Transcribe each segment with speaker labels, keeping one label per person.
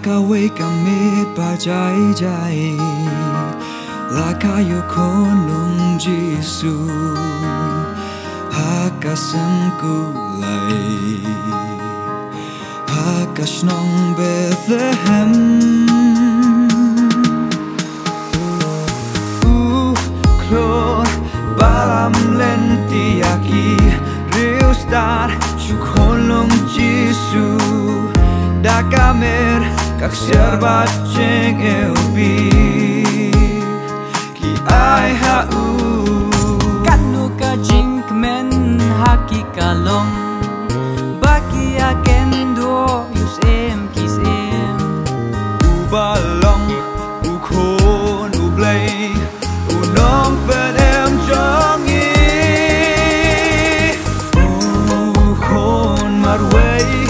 Speaker 1: Hakaway kamit pajay-jay Lakayo konlong Jisu Hakasam kulay Hakasnong Bethlehem Klor balam lentiyaki Riustar Chukonlong Jisu Dakamer kak serbat ceng eubi Ki ai hau
Speaker 2: Kanu ka jing kemen haki kalong Baki akendo yus em kis em
Speaker 1: Ubalong ukon ublay Unong ben em jongi Ukon Marwei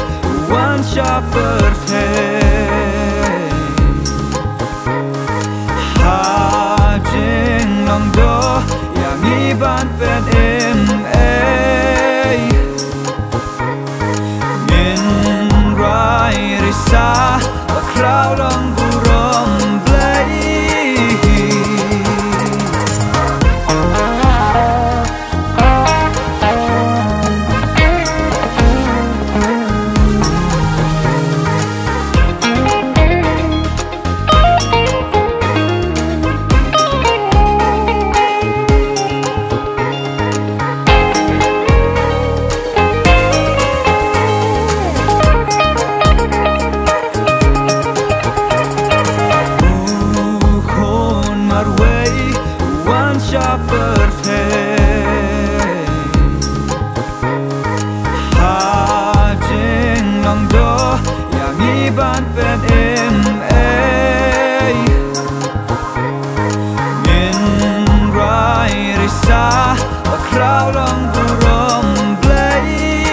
Speaker 1: Khun yang iban pen em Min rai risa Bakrau long burom blay yang iban pen em Min rai risa Bakrau long burom blay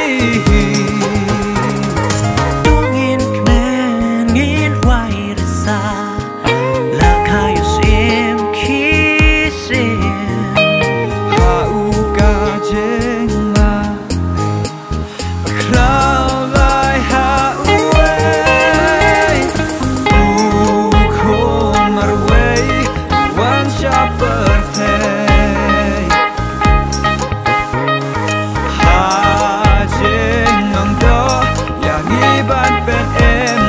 Speaker 2: Tungin kemen ngin wai risa Lakayus em kisem
Speaker 1: Hauka jengma Bakrau lai hauway Ukon Marwei wan siya birthday Hajeng ang do yang iban pen em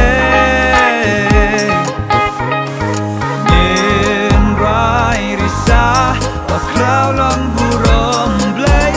Speaker 1: Ngin rai risa Bakrau long burom blay